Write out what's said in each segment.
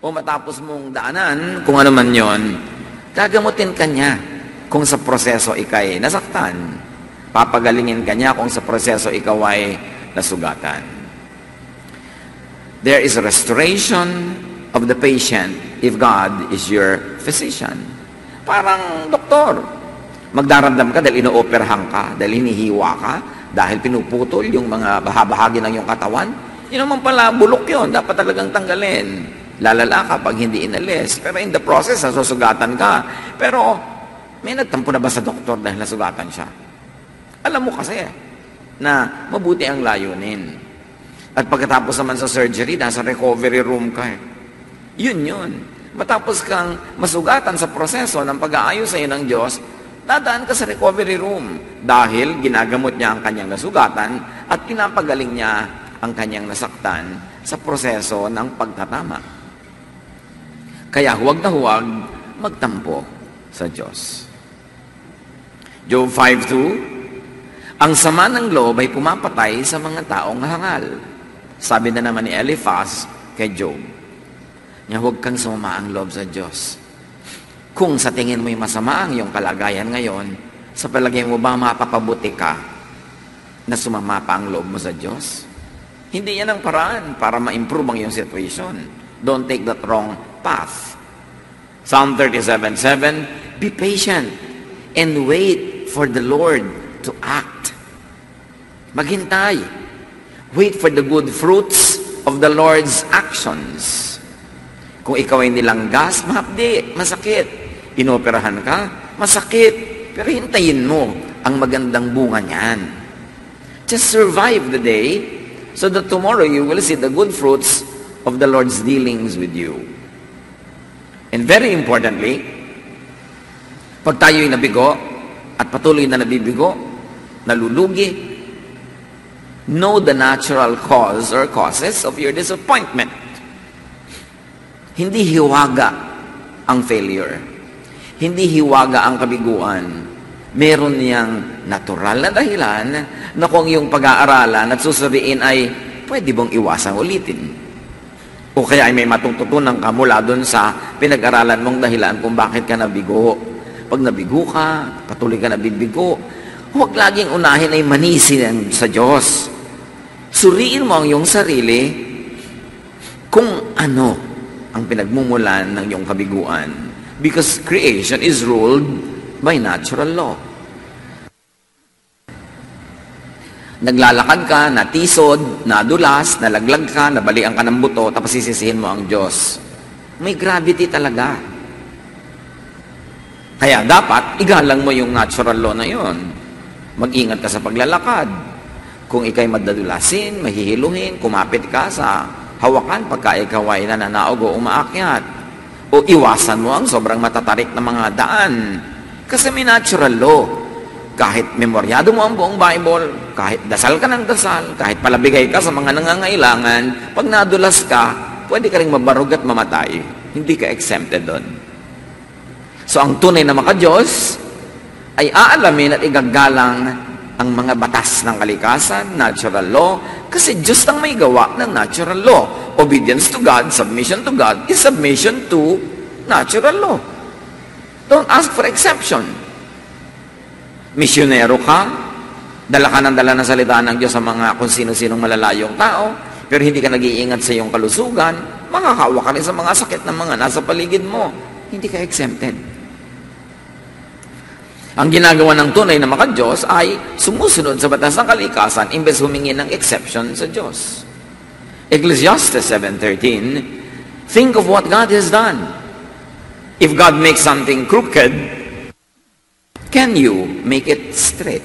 o matapos mong daanan, kung ano man yon, gagamutin ka niya kung sa proseso ikay nasaktan. Papagalingin ka niya kung sa proseso ikaw ay nasugatan. There is a restoration of the patient if God is your physician. Parang doktor. Magdaramdam ka dahil inooperahan ka, dahil hinihiwa ka, dahil pinuputol yung mga bahagi ng iyong katawan. Yun naman pala, bulok yun. Dapat talagang tanggalin. Lalala ka pag hindi inalis. Pero in the process, nasusugatan ka. Pero, may nagtampo na ba sa doktor dahil nasugatan siya? Alam mo kasi na mabuti ang layunin. At pagkatapos naman sa surgery, nasa recovery room ka eh. Yun. Matapos kang masugatan sa proseso ng pag-aayos sa iyo ng Diyos, dadaan ka sa recovery room dahil ginagamot niya ang kanyang nasugatan at pinapagaling niya ang kanyang nasaktan sa proseso ng pagtatama. Kaya huwag na huwag magtampo sa Diyos. Job 5:2, ang sama ng loob ay pumapatay sa mga taong hangal. Sabi na naman ni Eliphaz kay Job, niya huwag kang sumama ang loob sa Diyos. Kung sa tingin mo'y masama ang iyong kalagayan ngayon, sa palagay mo ba mapapabuti ka na sumama pa ang loob mo sa Diyos? Hindi yan ang paraan para ma-improve ang iyong situation. Don't take that wrong path. Psalm 37:7, be patient and wait for the Lord to act. Maghintay. Wait for the good fruits of the Lord's actions. Kung ikaw ay nilanggas, mahapdi, masakit. Inoperahan ka, masakit. Pero hintayin mo ang magandang bunga niyan. Just survive the day so that tomorrow you will see the good fruits of the Lord's dealings with you. And very importantly, pag tayo'y nabigo at patuloy na nabibigo, nalulugi, know the natural cause or causes of your disappointment. Hindi hiwaga ang failure. Hindi hiwaga ang kabiguan. Meron niyang natural na dahilan na kung yung pag-aaralan at susuriin ay pwede bang iwasang ulitin. O kaya ay may matututunan ka mula dun sa pinag-aralan mong dahilan kung bakit ka nabigo. Pag nabigo ka, patuloy ka nabibigo, huwag laging unahin ay manisin sa Diyos. Suriin mo ang iyong sarili kung ano ang pinagmumulan ng iyong kabiguan. Because creation is ruled by natural law. Naglalakad ka, natisod, nadulas, nalaglag ka, nabalian ka ng buto, tapos sisisihin mo ang Diyos. May gravity talaga. Kaya dapat, igalang mo yung natural law na yon. Mag-ingat ka sa paglalakad. Kung ikay madadulasin, mahihiluhin, kumapit ka sa hawakan pagka ikaw ay nananaog o umaakyat. O iwasan mo ang sobrang matatarik na mga daan. Kasi may natural law. Kahit memoryado mo ang buong Bible, kahit dasal ka ng dasal, kahit palabigay ka sa mga nangangailangan, pag nadulas ka, pwede ka rin mabarog at mamatay. Hindi ka exempted doon. So ang tunay na maka-Diyos ay aalamin at igagalang ang mga batas ng kalikasan, natural law, kasi Diyos ang may gawa ng natural law. Obedience to God, submission to God, is submission to natural law. Don't ask for exception. Misyonero ka, dala ka ng dala ng salita ng Diyos sa mga kung sino-sinong malalayong tao, pero hindi ka nag-iingat sa iyong kalusugan, makakawa ka rin sa mga sakit ng mga nasa paligid mo. Hindi ka exempted. Ang ginagawa ng tunay na maka-Diyos ay sumusunod sa batas ng kalikasan imbes humingi ng exception sa Diyos. Ecclesiastes 7:13, think of what God has done. If God makes something crooked, can you make it straight?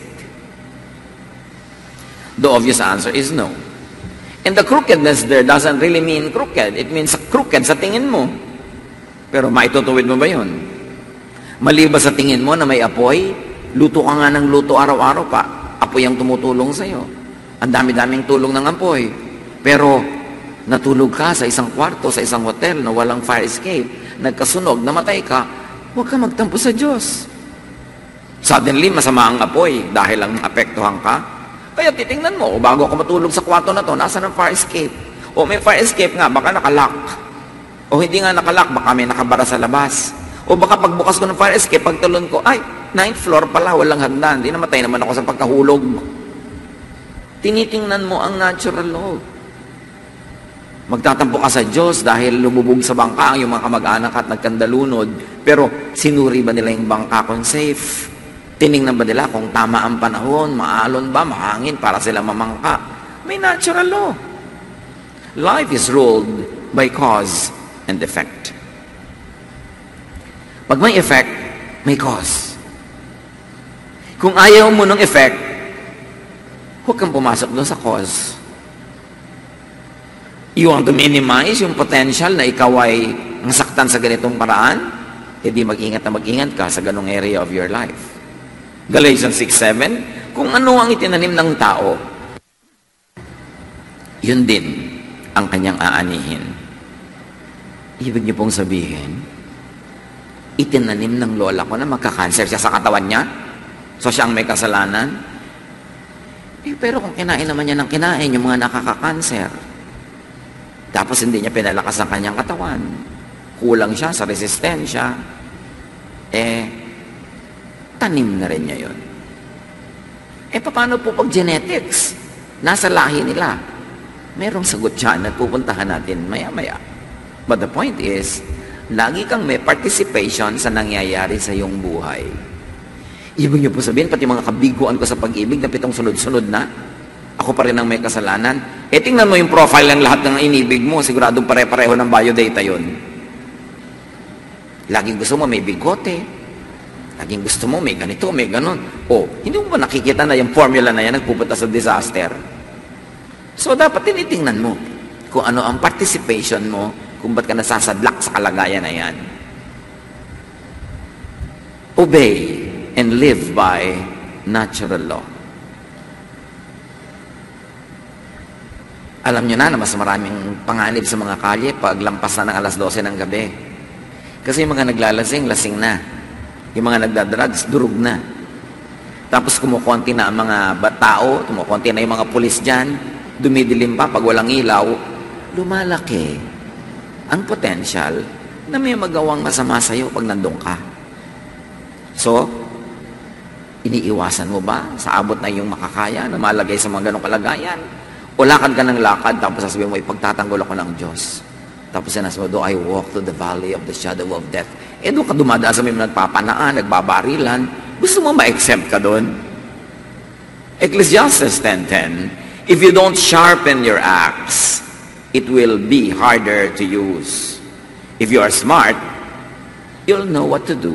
The obvious answer is no. And the crookedness there doesn't really mean crooked. It means crooked sa tingin mo. Pero maitutuwid mo ba yun? Mali ba sa tingin mo na may apoy? Luto ka nga ng luto araw-araw pa. Apoy ang tumutulong sa'yo. Ang dami-daming tulong ng apoy. Pero natulog ka sa isang kwarto, sa isang hotel na walang fire escape, nagkasunog, namatay ka, huwag ka magtampo sa Diyos. Suddenly, masama ang apoy dahil lang apektuhan ka. Kaya titingnan mo, bago ka matulog sa kwarto na to, nasa ng fire escape? O may fire escape nga, baka nakalock. O hindi nga nakalak, baka may nakabara sa labas. O baka pagbukas ko ng fire escape, pagtalon ko, ay, 9th floor pala, walang hagdan. Hindi namatay naman ako sa pagkahulog. Tinitingnan mo ang natural law. Magtatampo ka sa Diyos dahil lumubog sa bangka ang iyong mga kamag-anak at nagkandalunod. Pero sinuri ba nila yung bangka kung safe? Tiningnan ba nila kung tama ang panahon, maalon ba, mahangin para sila mamangka? May natural law. Life is ruled by cause and effect. Pag may effect, may cause. Kung ayaw mo ng effect, huwag kang pumasok doon sa cause. You want to minimize yung potential na ikaw ay nasaktan sa ganitong paraan? E di mag-ingat na mag-ingat ka sa ganong area of your life. Galatians 6:7, kung ano ang itinanim ng tao, yun din ang kanyang aanihin. Ibig niyo pong sabihin, itinanim ng lola ko na magka-cancer siya sa katawan niya? So siya ang may kasalanan? Pero kung kinain naman niya ng kinain, yung mga nakaka-cancer, tapos hindi niya pinalakas ang kanyang katawan, kulang siya sa resistensya, tanim na rin niya yun. Paano po pag genetics? Nasa lahi nila. Merong sagot siya na pupuntahan natin maya-maya. But the point is, lagi kang may participation sa nangyayari sa iyong buhay. Ibig niyo po sabihin, pati mga kabiguan ko sa pag-ibig na 7 sunod-sunod na, ako pa rin ang may kasalanan. Tingnan mo yung profile ng lahat ng inibig mo, siguradong pare-pareho ng biodata yun. Laging gusto mo may bigote, laging gusto mo may ganito, may ganon. Hindi mo ba nakikita na yung formula na yan nagpupunta sa disaster? So, dapat tinitingnan mo kung ano ang participation mo, kung ba't ka nasasadlak sa kalagayan na yan. Obey and live by natural law. Alam nyo na mas maraming panganib sa mga kalye pag lampas na ng alas 12 ng gabi. Kasi yung mga naglalasing, lasing na. Yung mga nagdadrugs, durug na. Tapos kumukonti na ang mga tao, kumukonti na yung mga pulis dyan, dumidilim pa pag walang ilaw, lumalaki ang potential na may magawang masama sa'yo pag nandun ka. So, iniiwasan mo ba sa abot na yung makakaya na malagay sa mga ganong kalagayan? O lakad ka ng lakad, tapos sasabihin mo, ipagtatanggol ako ng Diyos. Tapos sinasabi mo, do I walk to the valley of the shadow of death? Doon ka dumadaan sa mga nagpapanaan, nagbabarilan. Gusto mo ma-exempt ka doon? Ecclesiastes 10:10, if you don't sharpen your axe, it will be harder to use. If you are smart, you'll know what to do.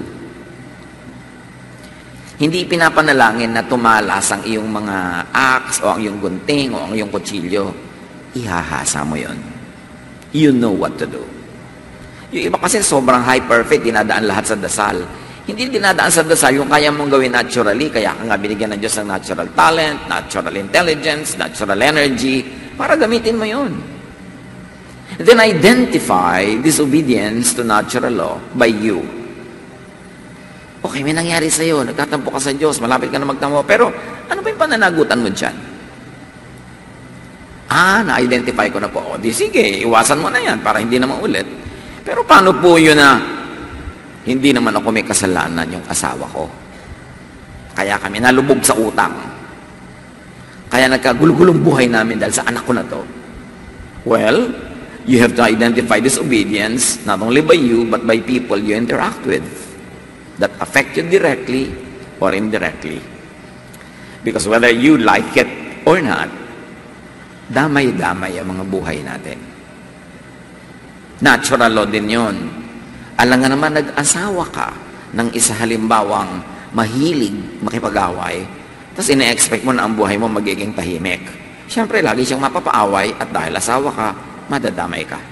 Hindi pinapanalangin na tumalas ang iyong mga axe o ang iyong gunting o ang iyong kutsilyo. Ihahasa mo yon. You know what to do. Yung iba kasi sobrang high perfect, dinadaan lahat sa dasal. Hindi dinadaan sa dasal yung kaya mong gawin naturally, kaya ka nga binigyan ng Diyos ng natural talent, natural intelligence, natural energy, para gamitin mo yun. Then identify disobedience to natural law by you. Okay, may nangyari sa iyo, nagtatampo ka sa Diyos, malapit ka na magtampo, pero ano ba yung pananagutan mo dyan? Na-identify ko na po. Di sige, iwasan mo na yan para hindi na maulit. Pero paano po yun na hindi naman ako may kasalanan yung asawa ko? Kaya kami nalubog sa utang. Kaya nagkagulugulong buhay namin dahil sa anak ko na to. Well, you have to identify disobedience not only by you but by people you interact with that affect you directly or indirectly. Because whether you like it or not, damay-damay ang mga buhay natin. Natural law din yun. Alam nga naman, nag-asawa ka ng isa halimbawang mahilig makipag-away, tapos ine-expect mo na ang buhay mo magiging tahimik. Siyempre, lagi siyang mapapaaway at dahil asawa ka, madadamay ka.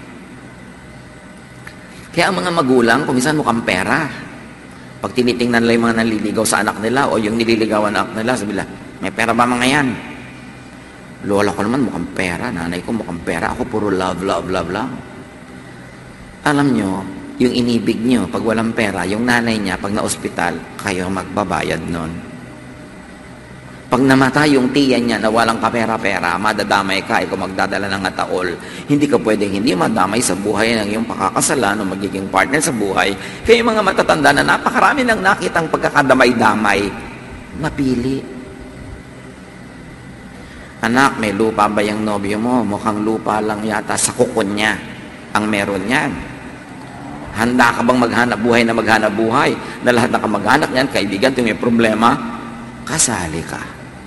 Kaya ang mga magulang, kung minsan mukhang pera, pag tinitingnan nila yung mga naliligaw sa anak nila o yung nililigawan na anak nila, sabi nila, may pera ba mga yan? Lola ko naman mukhang pera, nanay ko mukhang pera, ako puro love, love, love lang. Alam nyo, yung inibig nyo, pag walang pera, yung nanay niya, pag na-ospital, kayo magbabayad nun. Pag namatay yung tiyan niya na walang kapera-pera, madadamay ka, ikaw magdadala ng ataol. Hindi ka pwedeng hindi madamay sa buhay ng iyong pakakasalan o magiging partner sa buhay. Kaya yung mga matatanda na napakarami nang nakitang pagkakadamay-damay, mapili. Anak, may lupa ba yung nobyo mo? Mukhang lupa lang yata sa kukon niya ang meron niyan. Handa ka bang maghanap buhay na maghanap buhay? Na lahat ng kamag-anak niyan, kaibigan, kung may problema, kasali ka.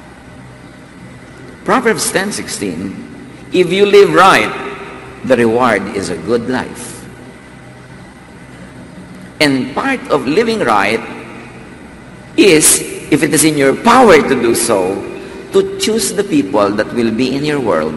Proverbs 10:16, if you live right, the reward is a good life. And part of living right is, if it is in your power to do so, to choose the people that will be in your world.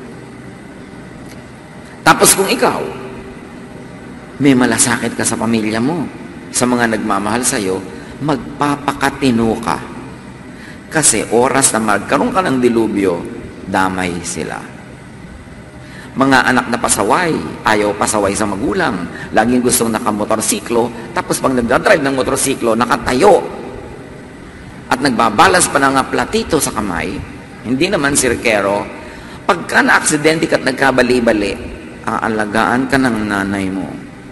Tapos kung ikaw, may malasakit ka sa pamilya mo, sa mga nagmamahal sa'yo, magpapakatino ka. Kasi oras na magkaroon ka ng dilubyo, damay sila. Mga anak na pasaway, ayaw pasaway sa magulang. Laging gustong nakamotorsiklo, tapos pag nagdadrive ng motorsiklo, nakatayo. At nagbabalas pa ng platito sa kamay, hindi naman sirkero. Pagka na-aksidente ka at nagkabali-bali, aalagaan ka ng nanay mo.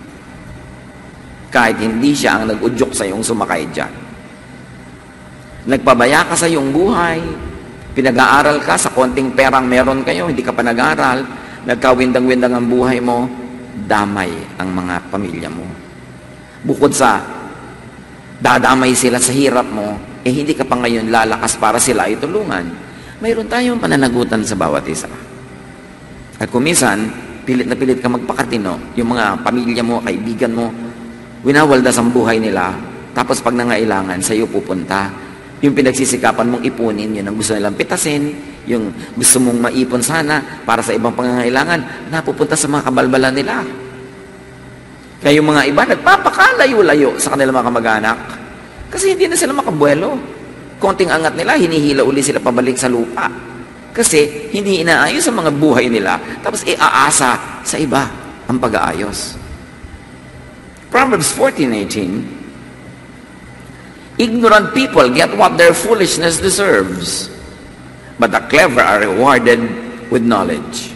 Kahit hindi siya ang nag-udyok sa iyong sumakay dyan. Nagpabaya ka sa iyong buhay, pinag-aaral ka sa konting perang meron kayo, hindi ka pa nag-aaral, nagkawindang-windang ang buhay mo, damay ang mga pamilya mo. Bukod sa dadamay sila sa hirap mo, hindi ka pa ngayon lalakas para sila ay tulungan. Mayroon tayong pananagutan sa bawat isa. At kung minsan, pilit na pilit ka magpakatino, yung mga pamilya mo, kaibigan mo, winawaldas ang buhay nila, tapos pag nangailangan, sa iyo pupunta. Yung pinagsisikapan mong ipunin, yun ang gusto nilang pitasin, yung gusto mong maipon sana para sa ibang pangangailangan, napupunta sa mga kabalbalan nila. Kaya yung mga iba, nagpapakalayo-layo sa kanilang mga kamag-anak kasi hindi na sila makabuelo. Konting angat nila, hinihila uli sila pabalik sa lupa. Kasi hindi inaayos ang mga buhay nila, tapos iaasa sa iba ang pag-aayos. Proverbs 14:18, ignorant people get what their foolishness deserves, but the clever are rewarded with knowledge.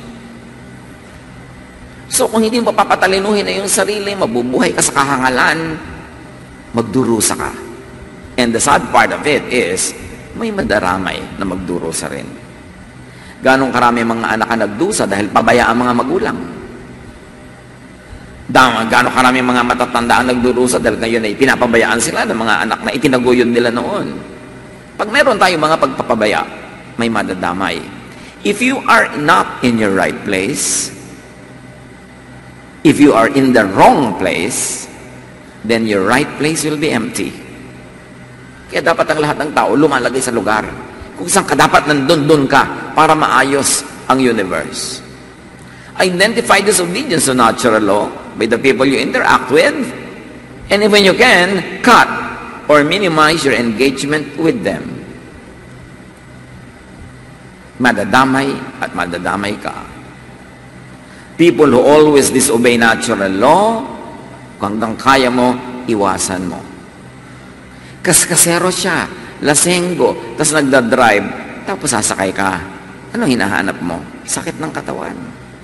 So kung hindi mo papatalinuhin na yung sarili, mabubuhay ka sa kahangalan, magdurusa ka. And the sad part of it is, may madaramay na magdurusa rin. Ganong karami mga anak ang nagdusa dahil pabaya ang mga magulang. Gano'ng karami mga matatanda ang nagdurusa dahil ngayon ay pinapabayaan sila ng mga anak na itinaguyod nila noon. Pag meron tayong mga pagpapabaya, may madadamay. If you are not in your right place, if you are in the wrong place, then your right place will be empty. Kaya dapat ang lahat ng tao lumalagay sa lugar kung saan ka dapat nandun ka para maayos ang universe. Identify disobedience to natural law by the people you interact with, and when you can, cut or minimize your engagement with them. Madadamay at madadamay ka. People who always disobey natural law, hanggang kaya mo, iwasan mo. Kaskasero siya, lasenggo, tapos nagdadrive, tapos sasakay ka. Anong hinahanap mo? Sakit ng katawan.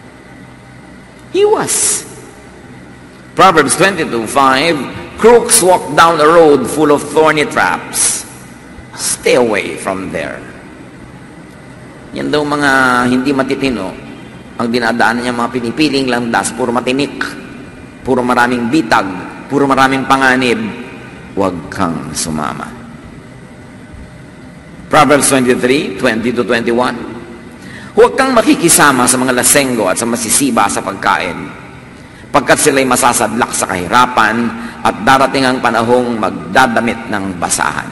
Iwas. Proverbs 22:5, crooks walk down a road full of thorny traps. Stay away from there. Yan daw mga hindi matitino, ang dinadaanan niya mga pinipiling landas, puro matinik, puro maraming bitag, puro maraming panganib. Huwag kang sumama. Proverbs 23:20-21, huwag kang makikisama sa mga lasenggo at sa masisiba sa pagkain, pagkat sila'y masasadlak sa kahirapan at darating ang panahong magdadamit ng basahan.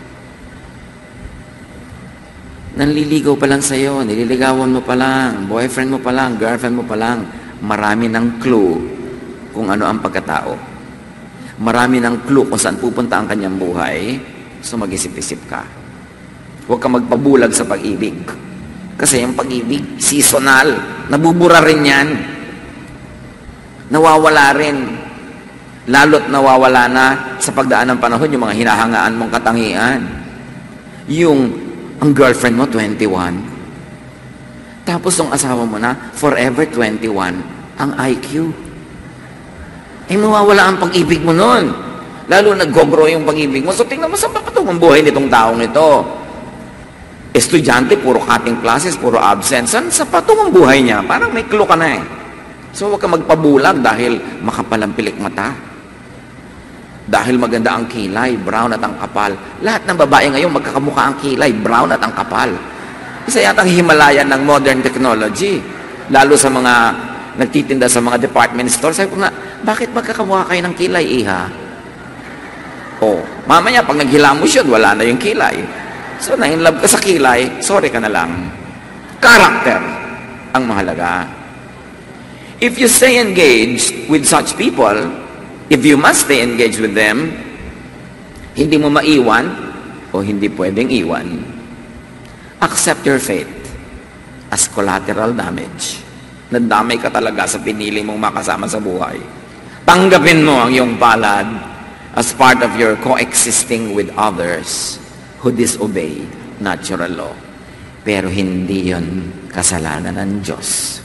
Nanliligaw pa lang sa'yo, nililigawan mo pa lang, boyfriend mo pa lang, girlfriend mo pa lang, marami ng clue kung ano ang pagkatao. Marami ng clue kung saan pupunta ang kanyang buhay, so mag-isip-isip ka. Huwag kang magpabulag sa pag-ibig. Kasi yung pag-ibig, seasonal. Nabubura rin yan. Nawawala rin. Lalo't nawawala na sa pagdaan ng panahon yung mga hinahangaan mong katangian. Yung Ang girlfriend mo, 21. Tapos yung asawa mo na, forever 21, ang IQ. Mawawala ang pag-ibig mo nun. Lalo nag-grow yung pag-ibig mo. So tingnan mo, saan pa patungo ang buhay nitong taong ito? Estudyante, puro cutting classes, puro absent. Saan sa patungo ang buhay niya? Parang may clue ka na eh. So huwag ka magpabulag dahil makapal ang pilik mata. Dahil maganda ang kilay, brown at ang kapal. Lahat ng babae ngayon magkakamukha ang kilay, brown at ang kapal. Isa yatang himalayan ng modern technology. Lalo sa mga nagtitinda sa mga department store. Sabi ko nga, bakit magkakamukha kayo ng kilay, iha? O, mamaya pag naghilamos yun, wala na yung kilay. So, na-inlove ka sa kilay, sorry ka na lang. Character ang mahalaga. If you stay engaged with such people, if you must stay engaged with them, hindi mo maiwan o hindi pwedeng iwan. Accept your fate as collateral damage. Nadamay ka talaga sa pinili mong makasama sa buhay. Tanggapin mo ang iyong palad as part of your coexisting with others who disobey natural law. Pero hindi yon kasalanan ng Diyos.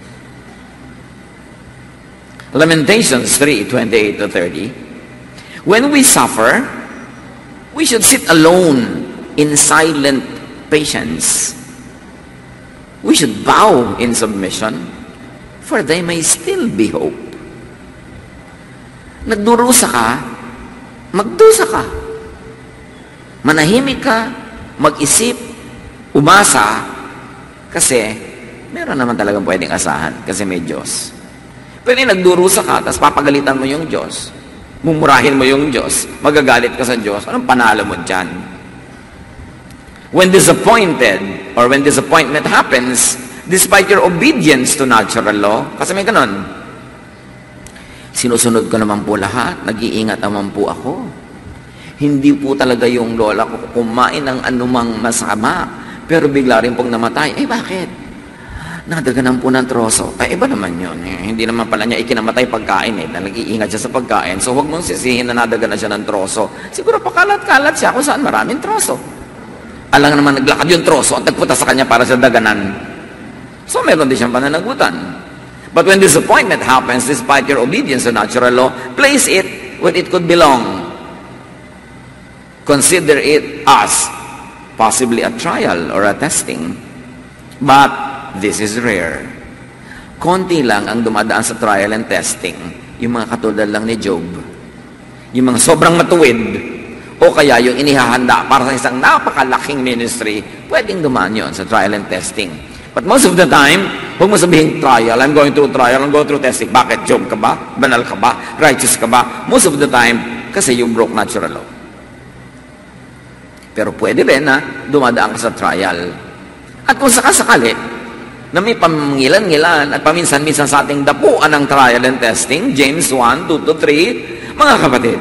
Lamentations 3:28-30. When we suffer, we should sit alone in silent patience. We should bow in submission, for there may still be hope. Nagdurusa ka, magdusa ka. Manahimik ka, mag-isip, umasa, kasi meron naman talagang pwedeng asahan, kasi may Diyos. Pwede nagdurusa ka, tapos papagalitan mo yung Diyos. Mumurahin mo yung Diyos. Magagalit ka sa Diyos. Anong panalo mo dyan? When disappointed, or when disappointment happens, despite your obedience to natural law, kasi may ganun, sinusunod ko naman po lahat, nag-iingat naman po ako. Hindi po talaga yung lola ko kumain ng anumang masama, pero bigla rin pong namatay. Bakit? Nadaganan po ng troso. Iba naman yun. Hindi naman pala niya ikinamatay pagkain nag-iingat siya sa pagkain. So huwag mong sisihin na nadaganan siya ng troso. Siguro pakalat-kalat siya kung saan maraming troso. Alang naman naglakad yung troso at nagpunta sa kanya para sa daganan. So meron din siyang pananagutan. But when disappointment happens despite your obedience to natural law, place it where it could belong. Consider it as possibly a trial or a testing. But this is rare. Konti lang ang dumadaan sa trial and testing. Yung mga katulad lang ni Job. Yung mga sobrang matuwid. O kaya yung inihahanda para sa isang napakalaking ministry, pwedeng dumaan yun sa trial and testing. But most of the time, huwag mo sabihin trial, I'm going through trial, I'm going through testing. Bakit? Job ka ba? Banal ka ba? Righteous ka ba? Most of the time, kasi you broke natural law. Pero pwede rin na dumadaan ka sa trial. At kung sakasakali, na may pamangilan-ngilan at paminsan-minsan sa ating dapuan ng trial and testing, James 1:2-3, mga kapatid,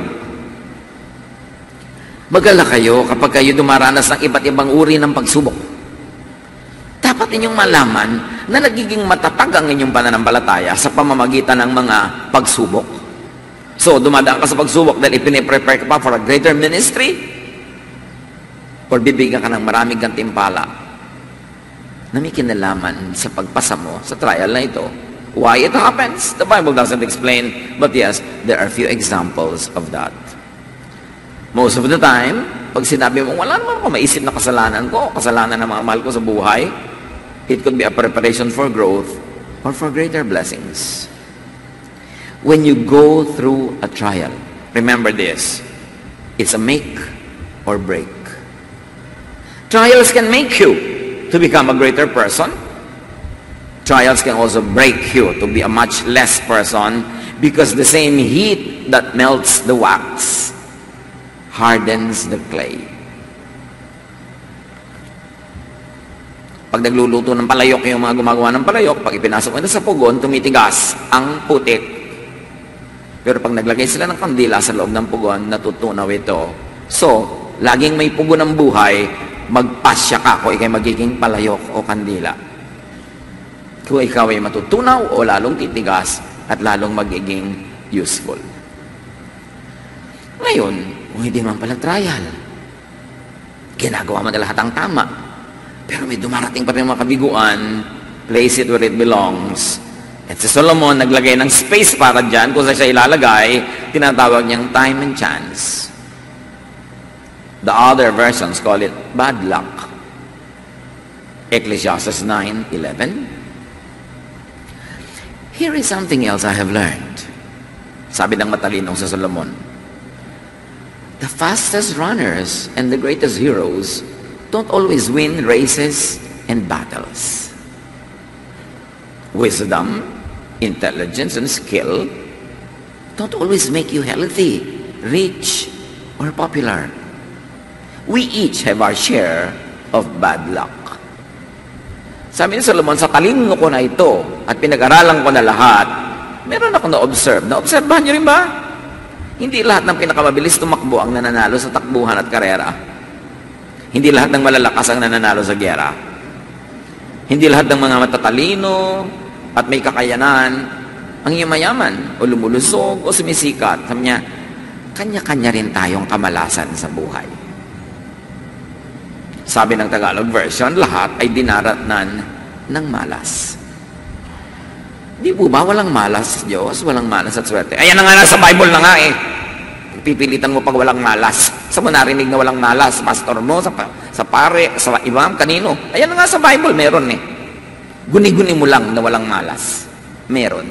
mag-alala kayo kapag kayo dumaranas ng iba't ibang uri ng pagsubok. Dapat ninyong malaman na nagiging matatag ang inyong pananampalataya sa pamamagitan ng mga pagsubok. So, dumadaan ka sa pagsubok dahil ipine-prepare ka pa for a greater ministry or bibigyan ka ng maraming gantimpala na may kinalaman sa pagpasa mo sa trial na ito. Why it happens? The Bible doesn't explain, but yes, there are few examples of that. Most of the time, pag sinabi mo, wala naman ako maisip na kasalanan ko, kasalanan ng mga mahal ko sa buhay, it could be a preparation for growth or for greater blessings. When you go through a trial, remember this, it's a make or break. Trials can make you to become a greater person. Trials can also break you to be a much less person because the same heat that melts the wax hardens the clay. Pag nagluluto ng palayok yung mga gumagawa ng palayok, pag ipinasok ito sa pugon, tumitigas ang putik. Pero pag naglagay sila ng kandila sa loob ng pugon, natutunaw ito. So, laging may pugon ng buhay, magpasya ka kung ikay magiging palayok o kandila. Kung ikaw ay matutunaw o lalong titigas at lalong magiging useful. Ngayon, kung hindi man pala trial, ginagawa mo na lahat ang tama, Pero may dumarating pa rin mga kabiguan, place it where it belongs. At si Solomon, naglagay ng space para dyan, kung saan siya ilalagay, tinatawag niyang time and chance. The other versions call it bad luck. Ecclesiastes 9:11. Here is something else I have learned. Sabi ng matalinong sa Solomon, the fastest runners and the greatest heroes don't always win races and battles. Wisdom, intelligence, and skill don't always make you healthy, rich, or popular. We each have our share of bad luck. Sabi ni Solomon, sa talino ko na ito at pinag-aralan ko na lahat, meron ako na-observe. Na-obserbahan niyo rin ba? Hindi lahat ng pinakamabilis tumakbo ang nananalo sa takbuhan at karera. Hindi lahat ng malalakas ang nananalo sa gyera. Hindi lahat ng mga matatalino at may kakayanan ang yumayaman o lumulusog o sumisikat. Sabi niya, kanya-kanya rin tayong kamalasan sa buhay. Sabi ng Tagalog version, lahat ay dinaratnan ng malas. Di po ba walang malas sa Diyos? Walang malas at swerte. Ayan na nga nasa Bible na nga eh. Pipilitan mo pag walang malas. Sa mo narinig na walang malas? Pastor mo, sa pare, sa imam, kanino? Ayan na nga sa Bible, meron eh. Guni-guni mo lang na walang malas. Meron.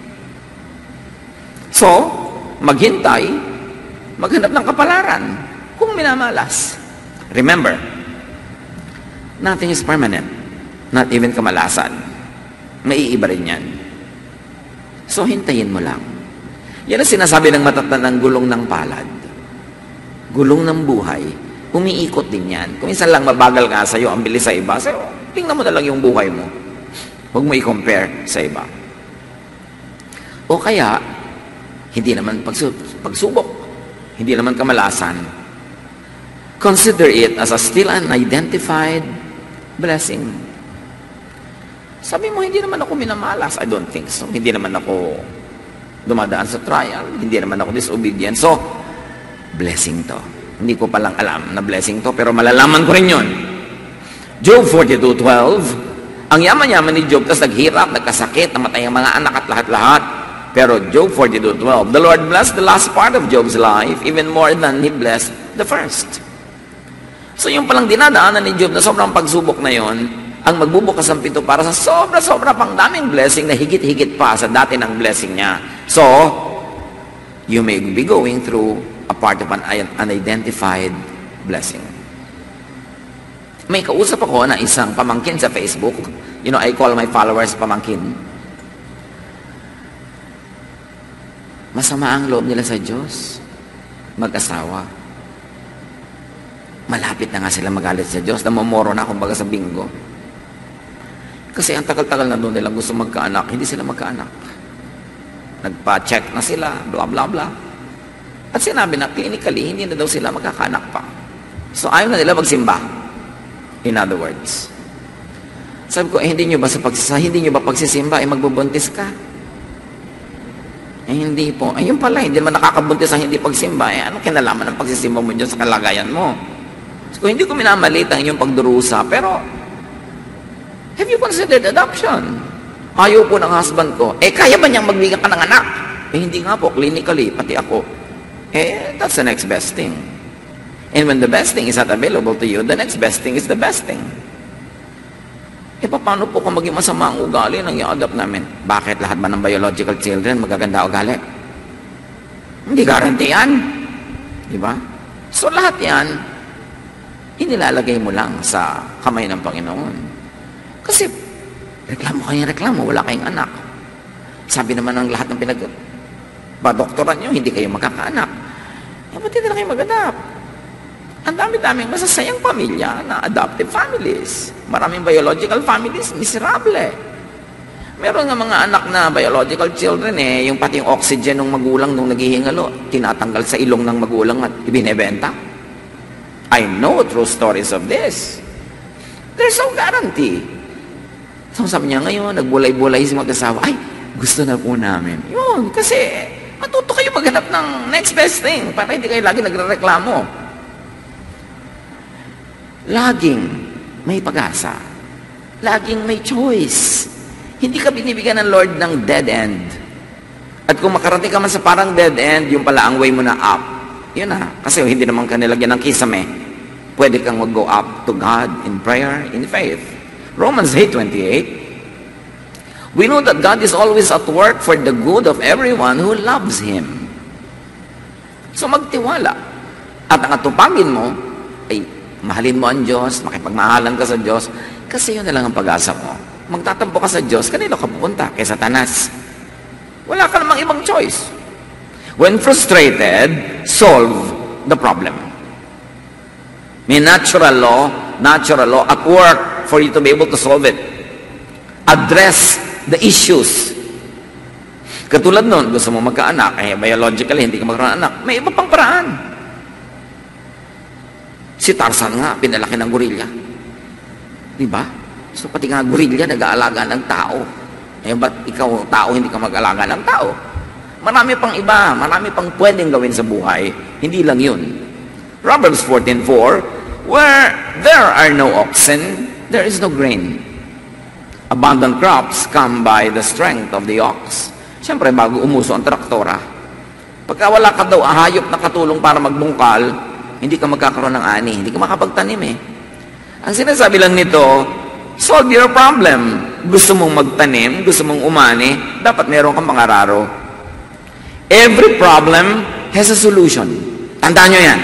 So, maghintay, maghanap ng kapalaran kung minamalas. Remember, nothing is permanent. Not even kamalasan. Maiiba rin yan. So, hintayin mo lang. Yan ang sinasabi ng matatandang gulong ng palad. Gulong ng buhay. Umiikot din yan. Kung minsan lang mabagal nga sa'yo, ang bilis sa iba, so, tingnan mo na lang yung buhay mo. Huwag mo i-compare sa iba. O kaya, hindi naman pagsubok. Hindi naman kamalasan. Consider it as a still unidentified blessing. Sabi mo, hindi naman ako minamalas. I don't think so. Hindi naman ako dumadaan sa trial. Hindi naman ako disobedient. So, blessing to. Hindi ko palang alam na blessing to, pero malalaman ko rin yun. Job 42:12, ang yaman-yaman ni Job, tapos naghirap, nagkasakit, namatay ang mga anak at lahat-lahat. Pero Job 42:12, the Lord blessed the last part of Job's life even more than He blessed the first. So yung palang dinadaanan ni Job na sobrang pagsubok na yon, ang magbubukas ang pinto para sa sobra-sobra pang daming blessing na higit-higit pa sa dati ng blessing niya. So, you may be going through a part of an unidentified blessing. May kausap ako na isang pamangkin sa Facebook. You know, I call my followers pamangkin. Masama ang loob nila sa Diyos. Mag-asawa. Malapit na nga sila magalit sa Diyos. Namomoro na kumbaga sa bingo. Kasi ang tagal-tagal na doon nilang gusto magkaanak, hindi sila magkaanak. Nagpa-check na sila, blah, blah, blah. At sinabi na, clinically, hindi na daw sila magkakaanak pa. So, ayaw na nila magsimba. In other words. Sabi ko, hindi nyo ba pagsisimba, magbubuntis ka? Hindi po. Ayun pala, hindi naman nakakabuntis ang hindi pagsimba. Ano kinalaman ng pagsisimba mo dyan sa kalagayan mo? So, hindi ko minamalita ang iyong pagdurusa, pero have you considered adoption? Ayaw po ng husband ko. Kaya ba niyang magbigay ka ng anak? Hindi nga po, clinically, pati ako. That's the next best thing. And when the best thing is not available to you, the next best thing is the best thing. Paano po kung maging masama ang ugali ng i-adopt namin? Bakit lahat ba ng biological children magaganda ugali? Hindi guarantee yan. Diba? So lahat yan, inilalagay mo lang sa kamay ng Panginoon. Kasi, reklamo, wala kayong anak. Sabi naman ng lahat ng padoktoran nyo, hindi kayo magkakaanak. Ba't hindi na kayo mag-adopt? Ang dami-daming masasayang pamilya na adoptive families. Maraming biological families, miserable. Meron nga mga anak na biological children yung pati yung oxygen ng magulang nung naghihingalo, tinatanggal sa ilong ng magulang at ibinebenta. I know true stories of this. There's no guarantee. So sabi niya, ngayon, nagbulay-bulay si mag-asawa, gusto na po namin. Yun, kasi matuto kayo maghanap ng next best thing para hindi kayo lagi nagre-reklamo. Laging may pag-asa. Laging may choice. Hindi ka binibigyan ng Lord ng dead end. At kung makarating ka man sa parang dead end, yung pala ang way mo na up. Yun na. Kasi hindi naman ka nilagyan ng kisame. Pwede kang mag-go up to God in prayer, in faith. Romans 8:28. We know that God is always at work for the good of everyone who loves Him. So magtiwala. At ang atupagin mo, ay mahalin mo ang Diyos, makipagmahalan ka sa Diyos, kasi yun na lang ang pag-asa mo. Magtatampo ka sa Diyos, kanino ka pupunta? Kay Satanas. Wala ka namang ibang choice. When frustrated, solve the problem. May natural law at work for you to be able to solve it. Address the issues. Katulad nun, gusto mo magkaanak, biologically, hindi ka magkaroon ng anak. May iba pang paraan. Si Tarzan nga, pinalaki ng gorilla. Diba? So, pati nga gorilla, nag-aalaga ng tao. Ba't ikaw, tao, hindi ka mag-aalaga ng tao? Marami pang iba, marami pang pwedeng gawin sa buhay. Hindi lang yun. Proverbs 14:4, where there are no oxen, there is no grain. Abundant crops come by the strength of the ox. Siyempre, bago umuso ang traktora, pagka wala ka daw ahayop na katulong para magbungkal, hindi ka magkakaroon ng ani, hindi ka makapagtanim eh. Ang sinasabi lang nito, solve your problem. Gusto mong magtanim, gusto mong umani, dapat meron kang pangararo. Every problem has a solution. Tandaan nyo yan.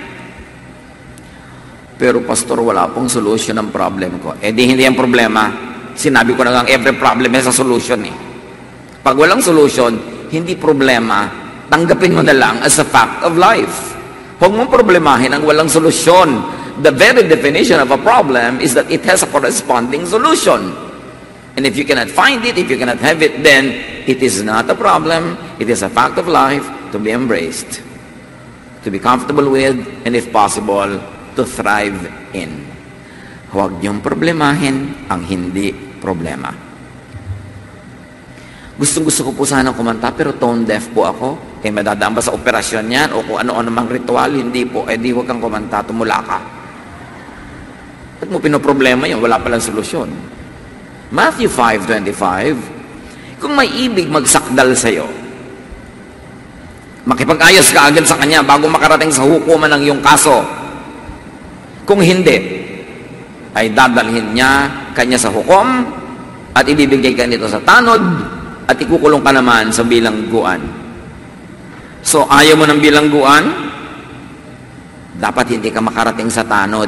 Pero pastor, wala pong solution ang problem ko. Di hindi ang problema. Sinabi ko na lang, every problem has a solution eh. Pag walang solution, hindi problema, tanggapin mo na lang as a fact of life. Huwag mong problemahin ang walang solusyon. The very definition of a problem is that it has a corresponding solution. And if you cannot find it, if you cannot have it, then it is not a problem. It is a fact of life to be embraced, to be comfortable with, and if possible, to thrive in. Huwag niyong problemahin ang hindi problema. Gustong-gusto ko po sana kumanta, pero tone deaf po ako. Madadaan ba sa operasyon yan? O kung ano-ano mang ritual? Hindi po. Di huwag kang kumanta, tumula ka. Ba't mo pinoproblema yun? Wala palang solusyon. Matthew 5:25, kung may ibig magsakdal sa'yo, makipag-ayos ka agad sa kanya bago makarating sa hukuman ng iyong kaso. Kung hindi, ay dadalhin niya kanya sa hukom at ibibigay ka nito sa tanod at ikukulong ka naman sa bilangguan. So, ayaw mo ng bilangguan, dapat hindi ka makarating sa tanod.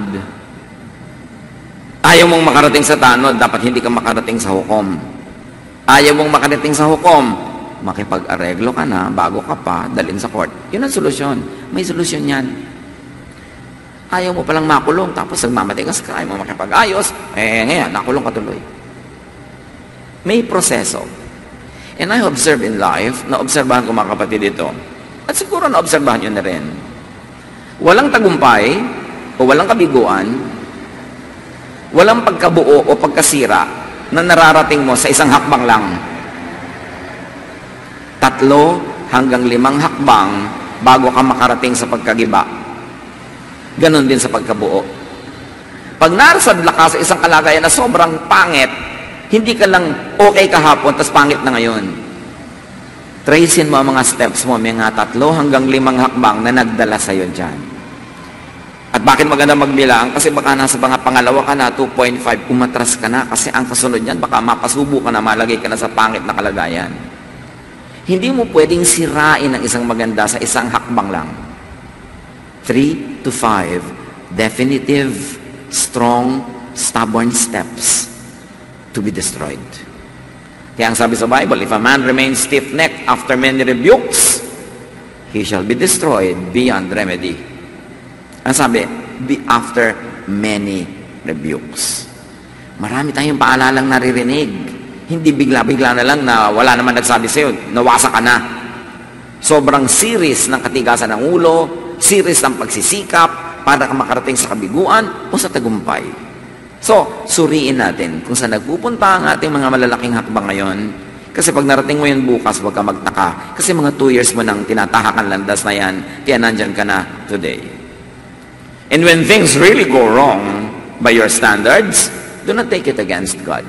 Ayaw mong makarating sa tanod, dapat hindi ka makarating sa hukom. Ayaw mong makarating sa hukom, makipag-areglo ka na bago ka pa dalhin sa court. Yun ang solusyon. May solusyon yan. Ayaw mo palang makulong, tapos nagmamatay ka sa crime mo makipag-ayos, ngayon, nakulong ka tuloy. May proseso. And I observe in life, naobserbahan ko mga kapatid ito, at siguro naobserbahan nyo na rin, walang tagumpay o walang kabiguan, walang pagkabuo o pagkasira na nararating mo sa isang hakbang lang. 3 hanggang 5 hakbang bago ka makarating sa pagkagiba. Ganon din sa pagkabuo. Pag narasad ka sa isang kalagayan na sobrang pangit, hindi ka lang okay kahapon, tas pangit na ngayon. Tracein mo ang mga steps mo, mga 3 hanggang 5 hakbang na nagdala sa'yo dyan. At bakit maganda magbilang? Kasi baka nasa mga pangalawa ka na, 2.5, umatras ka na. Kasi ang kasunod niyan, baka mapasubo ka na, malagay ka na sa pangit na kalagayan. Hindi mo pwedeng sirain ang isang maganda sa isang hakbang lang. 3 to 5 definitive, strong, stubborn steps to be destroyed. Kaya ang sabi sa Bible, if a man remains stiff-necked after many rebukes, he shall be destroyed beyond remedy. Ang sabi, be after many rebukes. Marami tayong paalalang naririnig. Hindi bigla-bigla na lang na wala naman nagsabi sa'yo, nawasa ka na. Sobrang series ng katigasan ng ulo, series ng pagsisikap para ka makarating sa kabiguan o sa tagumpay. So, suriin natin kung saan nagpupunta ang ating mga malalaking hakbang ngayon. Kasi pag narating mo yun bukas, huwag ka magtaka. Kasi mga 2 years mo nang tinatahakan landas na yan, kaya nandyan ka na today. And when things really go wrong, by your standards, do not take it against God.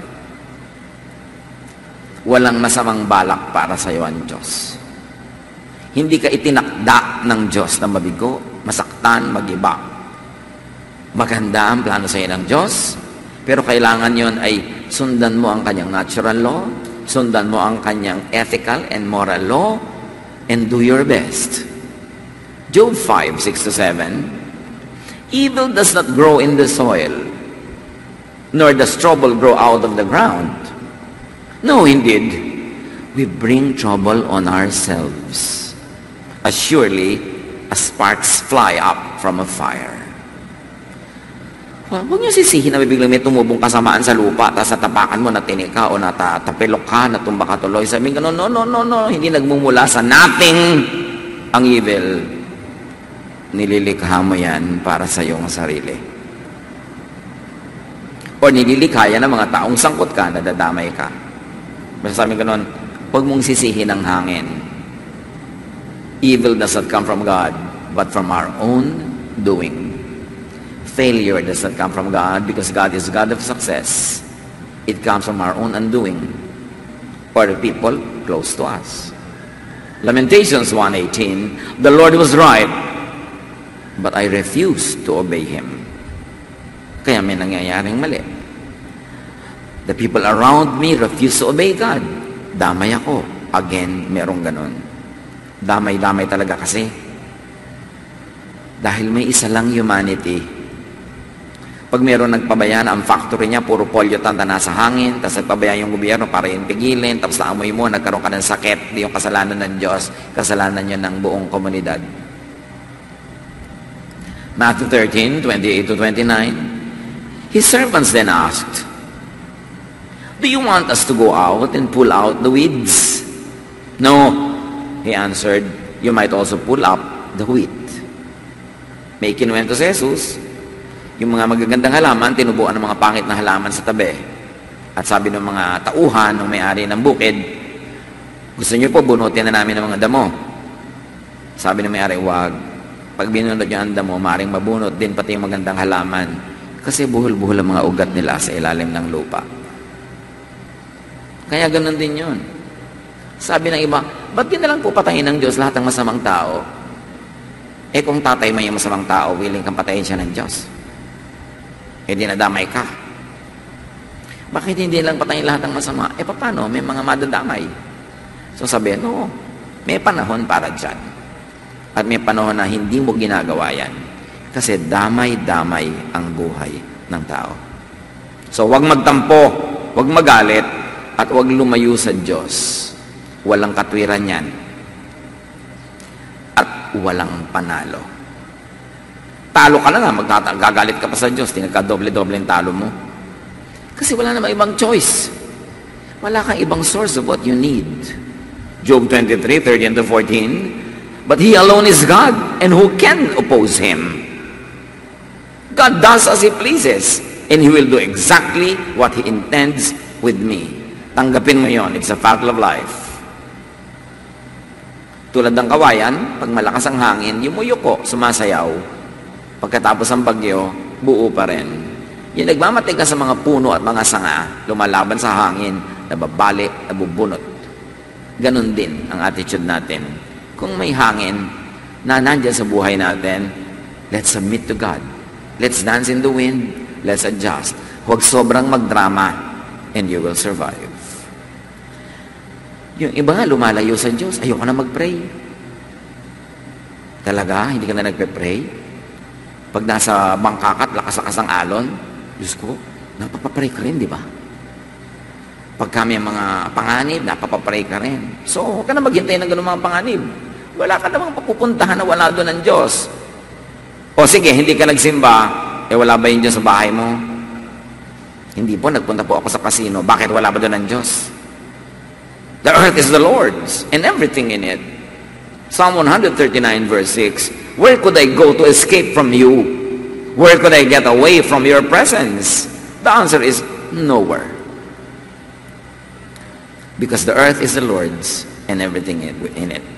Walang masamang balak para sa iyo ang Diyos. Hindi ka itinakda ng Diyos na mabigo, masaktan, magiba. Maganda ang plano sa iyo ng Diyos, pero kailangan yon ay sundan mo ang kanyang natural law, sundan mo ang kanyang ethical and moral law, and do your best. Job 5:6-7, evil does not grow in the soil, nor does trouble grow out of the ground. No, indeed, we bring trouble on ourselves, as surely as sparks fly up from a fire. Well, huwag niyo sisihin na biglang may tumubong kasamaan sa lupa, tapos natapakan mo, natinig ka, o natatapilok ka, natumba ka tuloy. Sabihin ka, no, hindi nagmumula sa nothing ang evil. Nililikha mo yan para sa iyong sarili. O nililikha yan ng mga taong sangkot ka, nadadamay ka. Basta sabi ka nun, huwag mong sisihin ang hangin. Evil does not come from God, but from our own doing. Failure does not come from God because God is God of success. It comes from our own undoing or the people close to us. Lamentations 1:18, the Lord was right, but I refused to obey Him. Kaya may nangyayaring mali. The people around me refuse to obey God. Damay ako. Again, merong ganun. Damay-damay talaga kasi. Dahil may isa lang humanity. Pag meron nagpabayaan, ang factory niya, puro polyutan na nasa hangin, tapos nagpabayaan yung gobyerno para yung pigilin, tapos naamoy mo, nagkaroon ka ng sakit, di yung kasalanan ng Diyos, kasalanan niya ng buong komunidad. Matthew 13:28-29, His servants then asked, do you want us to go out and pull out the weeds? No, He answered, you might also pull up the wheat. May kinuwento si Jesus, yung mga magagandang halaman, tinubuan ng mga pangit na halaman sa tabi. At sabi ng mga tauhan, ng may-ari ng bukid, gusto niyo po, bunutin na namin ng mga damo. Sabi ng may-ari, wag. Pag binunod niyo ang damo, maaaring mabunot din pati yung magandang halaman. Kasi buhol-buhol ang mga ugat nila sa ilalim ng lupa. Kaya ganun din yun. Sabi ng iba, ba't din na lang po patayin ng Diyos lahat ng masamang tao? Eh kung tatay mo yung masamang tao, willing kang patayin siya ng Diyos. Eh di nadamay ka. Bakit hindi lang patayin lahat ng masama? Eh paano? May mga madadamay. So sabihin, no, may panahon para dyan. At may panahon na hindi mo ginagawa yan. Kasi damay-damay ang buhay ng tao. So wag magtampo, wag magalit, at wag lumayo sa Diyos. Walang katwiran yan. At walang panalo. Talo ka na nga, magagalit ka pa sa Diyos, tinagka-doble-doble ang talo mo. Kasi wala namang ibang choice. Wala kang ibang source of what you need. Job 23:13-14, but He alone is God, and who can oppose Him? God does as He pleases, and He will do exactly what He intends with me. Tanggapin mo yon, it's a fact of life. Tulad ng kawayan, pag malakas ang hangin, yumuyuko, sumasayaw. Pagkatapos ang bagyo, buo pa rin. Yung nagmamatigas sa mga puno at mga sanga, lumalaban sa hangin, nababali, nabubunot. Ganon din ang attitude natin. Kung may hangin na nandyan sa buhay natin, let's submit to God. Let's dance in the wind. Let's adjust. Huwag sobrang magdrama, and you will survive. Yung iba nga, lumalayo sa Diyos. Ayoko na mag-pray. Talaga? Hindi ka na nagpe-pray? Pag nasa bangkakat, lakas-lakas ang alon, Diyos ko, napapapray ka rin, di ba? Pag kami ang mga panganib, napapapray ka rin. So, huwag ka na maghintay ng ganun mga panganib. Wala ka namang papupuntahan na wala doon ng Diyos. O sige, hindi ka nagsimba, wala ba yung Diyos sa bahay mo? Hindi po, nagpunta po ako sa casino. Bakit wala ba doon ng Diyos? The earth is the Lord's and everything in it. Psalm 139:6, where could I go to escape from you? Where could I get away from your presence? The answer is nowhere. Because the earth is the Lord's and everything in it.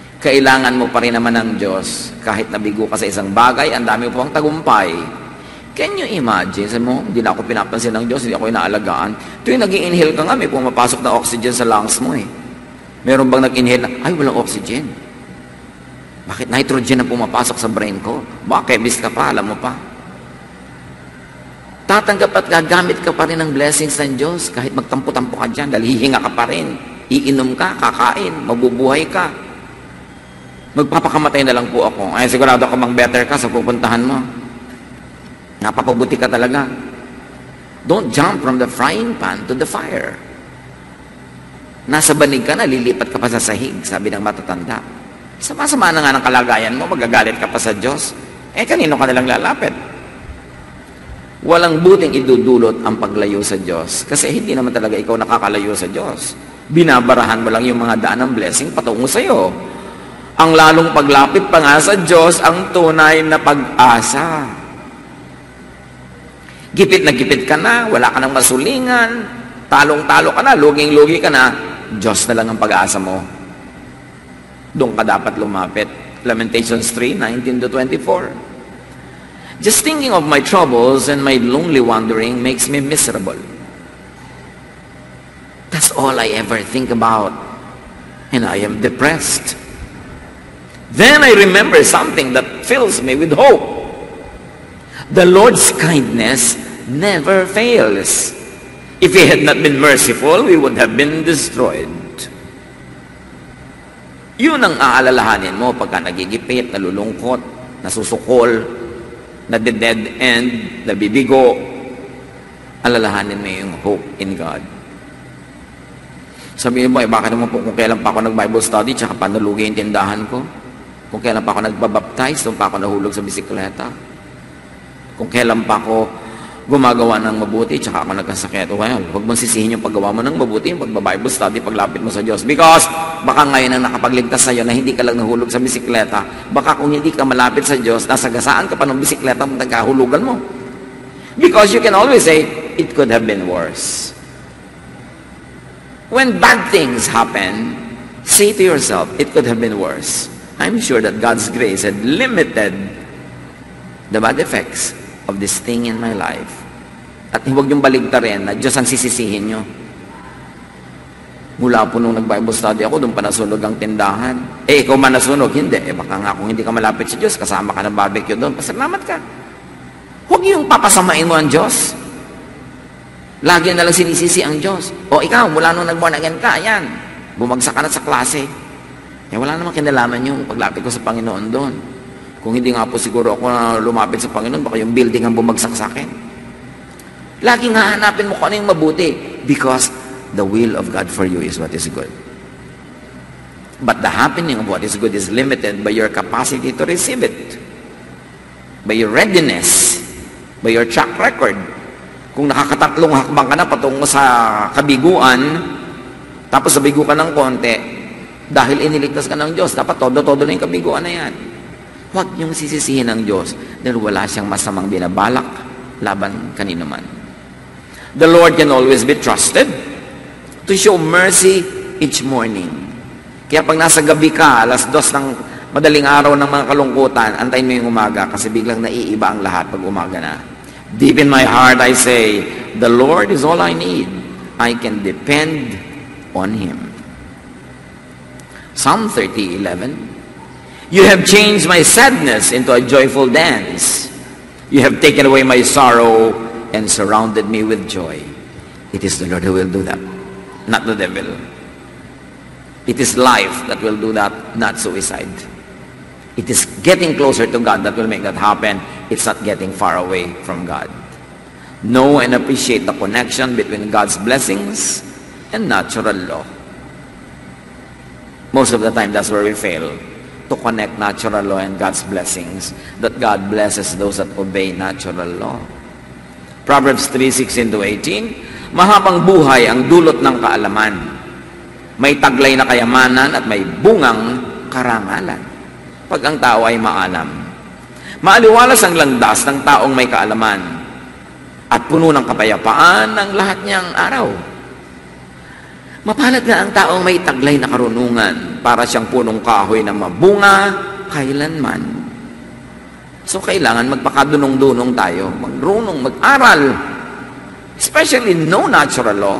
Kailangan mo pa rin naman ng Diyos. Kahit nabigo ka sa isang bagay, ang dami pang tagumpay. Can you imagine? Sabi mo, hindi na ako pinapansin ng Diyos, hindi ako inaalagaan. Tuwing nag-i-inhale ka nga, may pumapasok na oxygen sa lungs mo eh. Meron bang nag-inhale na, ay, walang oxygen. Bakit nitrogen na pumapasok sa brain ko? Baka chemist ka pa, alam mo pa. Tatanggap at gagamit ka pa rin ng blessings ng Diyos kahit magtampo-tampo ka dyan dahil hihinga ka pa rin. Iinom ka, kakain, mabubuhay ka. Magpapakamatay na lang po ako. Ay, sigurado ka mang better ka sa pupuntahan mo. Napapabuti ka talaga. Don't jump from the frying pan to the fire. Nasa banig ka na, lilipat ka pa sa sahig, sabi ng matatanda. Sama-sama na nga ng kalagayan mo, magagalit ka pa sa Diyos. Eh, kanino ka nalang lalapit? Walang buting idudulot ang paglayo sa Diyos kasi hindi naman talaga ikaw nakakalayo sa Diyos. Binabarahan mo lang yung mga daan ng blessing patungo sa iyo. Ang lalong paglapit pa nga sa Diyos ang tunay na pag-asa. Gipit na gipit ka na, wala ka nang masulingan, talong-talo ka na, luging-lugi ka na, Diyos na lang ang pag-asa mo. Doon ka dapat lumapit. Lamentations 3:19-24. Just thinking of my troubles and my lonely wandering makes me miserable. That's all I ever think about. And I am depressed. Then I remember something that fills me with hope. The Lord's kindness never fails. If He had not been merciful, we would have been destroyed. Yun ang aalalahanin mo pagka nagigipit, nalulungkot, nasusukol, nade-dead end, nabibigo. Alalahanin mo yung hope in God. Sabihin mo, bakit naman po kung kailan pa ako nag-Bible study tsaka panalugi yung tindahan ko? Kung kailan pa ako nagbabaptize, kung pa ako nahulog sa bisikleta? Kung kailan pa ako gumagawa ng mabuti tsaka ako nagkasakit? Well, huwag mong sisihin yung paggawa mo ng mabuti, yung pag-Bible study, paglapit mo sa Diyos. Because baka ngayon ang nakapagligtas sa'yo na hindi ka lang nahulog sa bisikleta, baka kung hindi ka malapit sa Diyos, nasagasaan ka pa ng bisikleta mo, nagkahulugan mo. Because you can always say, it could have been worse. When bad things happen, say to yourself, it could have been worse. I'm sure that God's grace had limited the bad effects of this thing in my life. At huwag niyong baligtarin na Diyos ang sisisihin niyo. Mula po nung nag-Bible study ako, doon pa nasunog ang tindahan. Eh, ikaw man nasunog? Hindi. Eh, baka nga kung hindi ka malapit sa Diyos, kasama ka ng barbecue doon, pasalamat ka. Huwag niyong papasamain mo ang Diyos. Lagi na lang sinisisi ang Diyos. O ikaw, mula nung nag-born again ka, yan, bumagsak ka na sa klase. Eh, wala namang kinalaman yung paglapit ko sa Panginoon doon. Kung hindi nga po siguro ako na lumapit sa Panginoon, baka yung building ang bumagsak sa akin. Lagi nga hanapin mo kung ano yung mabuti. Because the will of God for you is what is good. But the happening of what is good is limited by your capacity to receive it. By your readiness. By your track record. Kung nakakatatlong hakbang ka na patungo sa kabiguan, tapos sabigo ka ng konti, dahil iniligtas ka ng Diyos, dapat todo-todo na yung kabiguan na yan. Huwag niyong sisisihin ng Diyos dahil wala siyang masamang binabalak laban kanino man. The Lord can always be trusted to show mercy each morning. Kaya pag nasa gabi ka, 2:00 ng madaling araw ng mga kalungkutan, antayin mo yung umaga kasi biglang naiiba ang lahat pag umaga na. Deep in my heart, I say, the Lord is all I need. I can depend on Him. Psalm 30:11. You have changed my sadness into a joyful dance. You have taken away my sorrow and surrounded me with joy. It is the Lord who will do that, not the devil. It is life that will do that, not suicide. It is getting closer to God that will make that happen. It's not getting far away from God. Know and appreciate the connection between God's blessings and natural law. Most of the time, that's where we fail. To connect natural law and God's blessings, that God blesses those that obey natural law. Proverbs 3:16-18, mahabang buhay ang dulot ng kaalaman. May taglay na kayamanan at may bungang karangalan. Pag ang tao ay maalam. Maaliwalas ang landas ng taong may kaalaman at puno ng kapayapaan ang lahat niyang araw. Mapalad na ang taong may taglay na karunungan para siyang punong kahoy na mabunga kailanman. So, kailangan magpakadunong-dunong tayo, magrunong, mag-aral. Especially no natural law.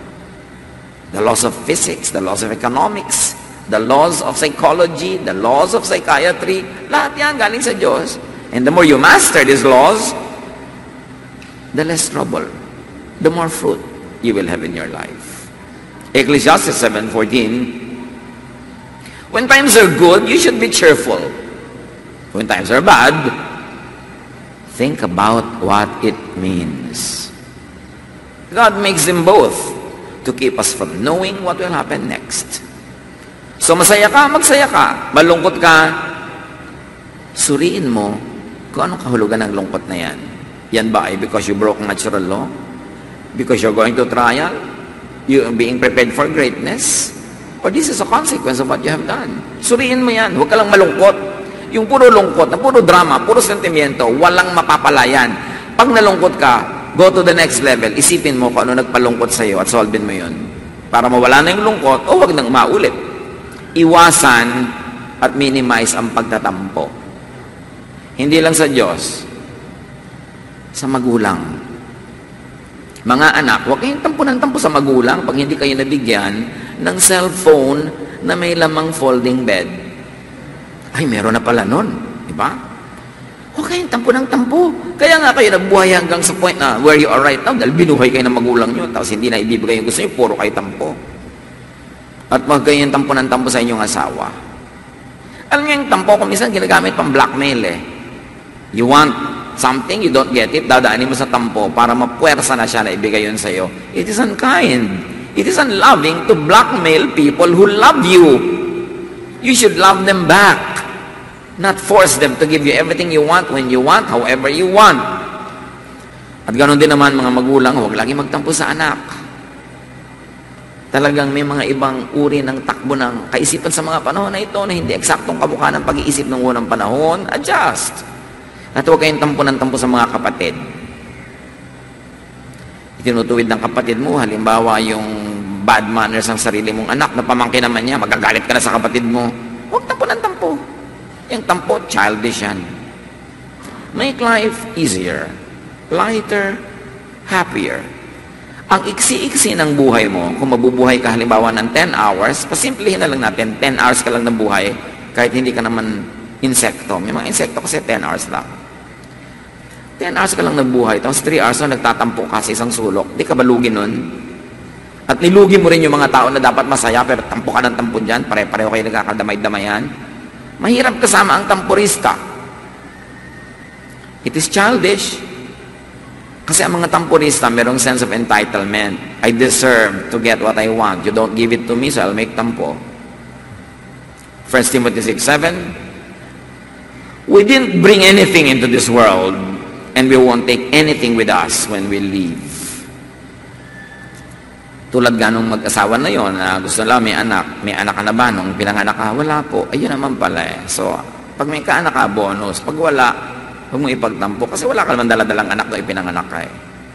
The laws of physics, the laws of economics, the laws of psychology, the laws of psychiatry, lahat yan galing sa Diyos. And the more you master these laws, the less trouble, the more fruit you will have in your life. Ecclesiastes 7:14, when times are good, you should be cheerful. When times are bad, think about what it means. God makes them both to keep us from knowing what will happen next. So masaya ka, magsaya ka. Malungkot ka, suriin mo kung anong kahulugan ng lungkot na yan. Yan ba ay because you broke natural law? Because you're going to trial? You're being prepared for greatness? Or this is a consequence of what you have done? Suriin mo yan. Huwag ka lang malungkot. Yung puro lungkot, na puro drama, puro sentimiento, walang mapapalayan. Pag nalungkot ka, go to the next level. Isipin mo kung ano nagpalungkot sa'yo at solvein mo yun. Para mawala na yung lungkot, o huwag nang maulit. Iwasan at minimize ang pagtatampo. Hindi lang sa Diyos, sa magulang. Mga anak, huwag kayong tampo ng tampo sa magulang pag hindi kayo nabigyan ng cellphone na may lamang folding bed. Ay, meron na pala nun. Diba? Huwag kayong tampo ng tampo. Kaya nga kayo nagbuhay hanggang sa point na where you are right now dahil binuhay kayo ng magulang nyo tapos hindi na ibibigay yung gusto nyo, puro kayo tampo. At huwag kayong tampo ng tampo sa inyong asawa. Alam niyo yung tampo, kung minsan ginagamit pang blackmail eh. You want something, you don't get it, dadaanin mo sa tampo para mapuwersa na siya na ibigay yun sa'yo. It is unkind. It is unloving to blackmail people who love you. You should love them back. Not force them to give you everything you want, when you want, however you want. At ganoon din naman mga magulang, huwag lagi magtampo sa anak. Talagang may mga ibang uri ng takbo ng kaisipan sa mga panahon na ito na hindi eksaktong kamukha ng pag-iisip ng unang panahon. Adjust. At huwag kayong tampo ng tampo sa mga kapatid. Itinutuwid ng kapatid mo, halimbawa yung bad manners ng sarili mong anak na pamangkin naman niya, magagalit ka na sa kapatid mo. Huwag tampo ng tampo. Yung tampo, childish yan. Make life easier, lighter, happier. Ang iksi-iksi ng buhay mo, kung mabubuhay ka halimbawa ng 10 hours, pasimplihin na lang natin, 10 hours ka lang ng buhay, kahit hindi ka naman insekto. May mga insekto kasi 10 hours lang. 10 hours ka lang ng buhay, tapos 3 hours na nagtatampo ka sa isang sulok. Di ka balugi nun? At nilugi mo rin yung mga tao na dapat masaya, pero tampo ka ng tampo dyan, pare-pareho kayo nagkakadamay-damayan. Mahirap kasama ang tampurista. It is childish. Kasi ang mga tampurista, merong sense of entitlement. I deserve to get what I want. You don't give it to me, so I'll make tampo. 1 Timothy 6:7. We didn't bring anything into this world, and we won't take anything with us when we leave. Tulad ganong mag-asawa na yon na gusto lang may anak ka na ba nung pinanganak ka? Wala po. Ayun naman pala eh. So, pag may kaanak ka, bonus. Pag wala, huwag mo ipagtampo. Kasi wala ka naman daladalang anak na ipinanganak ka eh.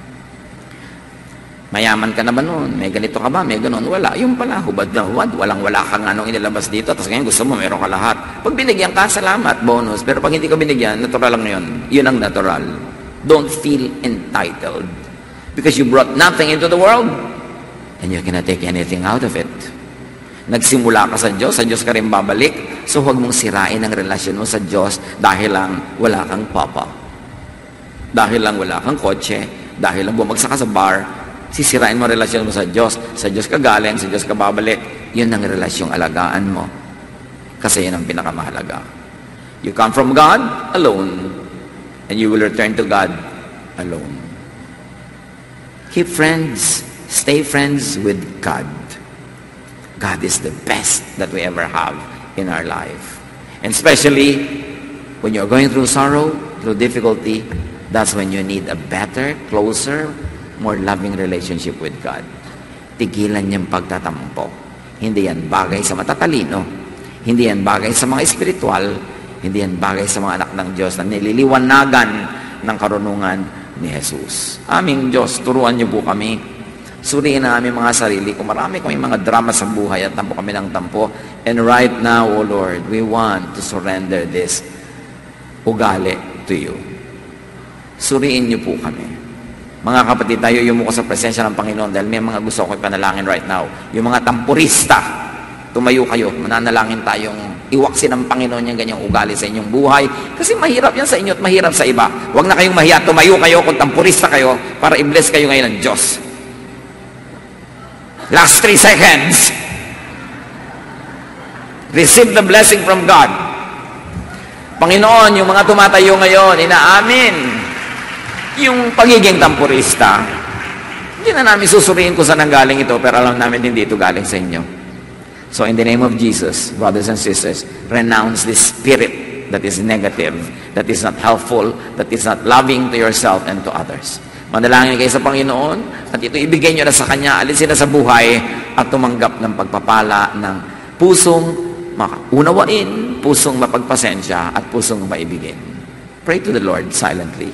Mayaman ka na ba noon? May ganito ka ba? May ganon? Wala. Yung pala, hubad na hubad. Walang-wala kang anong inilabas dito. Tapos ngayon gusto mo, meron ka lahat. Pag binigyan ka, salamat, bonus. Pero pag hindi ka binigyan, natural lang yun. Yun ang natural. Don't feel entitled. Because you brought nothing into the world. And you cannot take anything out of it. Nagsimula ka sa Diyos ka rin babalik, so huwag mong sirain ang relasyon mo sa Diyos dahil lang wala kang papa. Dahil lang wala kang kotse, dahil lang bumagsak ka sa bar, sisirain mo ang relasyon mo sa Diyos ka galing, sa Diyos ka babalik, yun ang relasyong alagaan mo. Kasi yun ang pinakamahalaga. You come from God alone, and you will return to God alone. Keep friends. Stay friends with God. God is the best that we ever have in our life. And especially when you're going through sorrow, through difficulty, that's when you need a better, closer, more loving relationship with God. Tigilan niyang pagtatampo. Hindi yan bagay sa matatalino. Hindi yan bagay sa mga espiritual. Hindi yan bagay sa mga anak ng Diyos na nililiwanagan ng karunungan ni Jesus. Aming Diyos, turuan niyo po kami. Suriin na aming mga sarili kung marami kami mga drama sa buhay at tampo kami ng tampo. And right now, O Lord, we want to surrender this ugali to to you. Suriin niyo po kami. Mga kapatid, tayo yumuko sa presensya ng Panginoon dahil may mga gusto ko ipanalangin right now. Yung mga tampurista, tumayo kayo, mananalangin tayong iwaksin ng Panginoon yung ganyang ugali sa inyong buhay. Kasi mahirap yan sa inyo at mahirap sa iba. Huwag na kayong mahiya, tumayo kayo kung tampurista kayo para i-bless kayo ngayon ng Diyos. Last 3 seconds. Receive the blessing from God. Panginoon, yung mga tumatayo ngayon, inaamin yung pagiging tampurista. Hindi na namin susuriin kung saan ang galing ito, pero alam namin hindi ito galing sa inyo. So in the name of Jesus, brothers and sisters, renounce this spirit that is negative, that is not helpful, that is not loving to yourself and to others. Manalangin kayo sa Panginoon at ito ibigay nyo na sa Kanya, alisin na sa buhay at tumanggap ng pagpapala ng pusong unawain, pusong mapagpasensya at pusong maibigin. Pray to the Lord silently.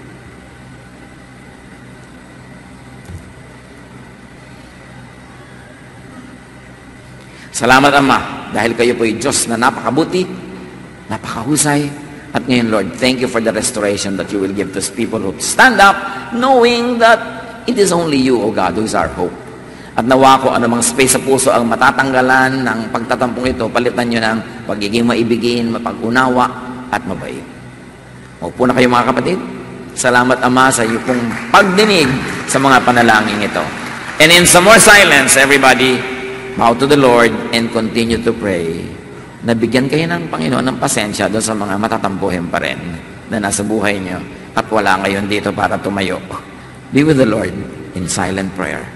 Salamat, Ama, dahil kayo po ay Diyos na napakabuti, napakahusay, at ngayon, Lord, thank you for the restoration that you will give to people who stand up, knowing that it is only you, O God, who is our hope. At nawa ko anumang space sa puso ang matatanggalan ng pagtatampong ito, palitan nyo ng pagiging maibigin, mapag-unawa, at mabait. Upo na kayo mga kapatid. Salamat, Ama, sa iyo pong pagdinig sa mga panalangin ito. And in some more silence, everybody, bow to the Lord and continue to pray. Nabigyan kayo ng Panginoon ng pasensya doon sa mga matatampuhin pa rin na nasa buhay nyo at wala ngayon dito para tumayo. Be with the Lord in silent prayer.